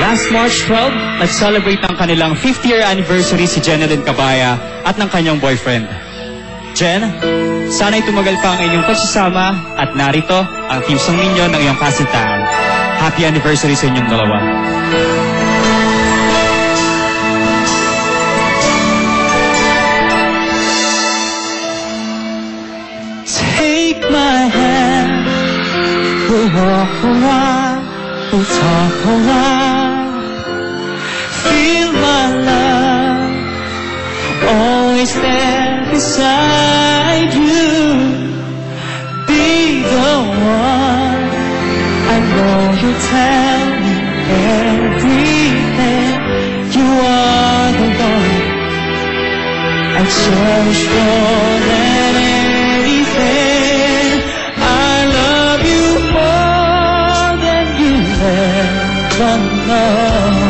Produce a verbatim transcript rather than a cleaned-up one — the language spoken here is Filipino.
Last March twelfth, nag-celebrate ng kanilang fifth year anniversary si Jeneline Cabaya at ng kanyang boyfriend. Jen, sana'y tumagal pa ang inyong pagsasama at narito ang team song ninyo ng iyong kasintahan. Happy anniversary sa inyong dalawa. Take my hand, we'll walk around, we'll talk around. Feel my love, always there beside you. Be the one, I know you'll tell me everything. You are the one I cherish more than anything. I love you more than you ever know.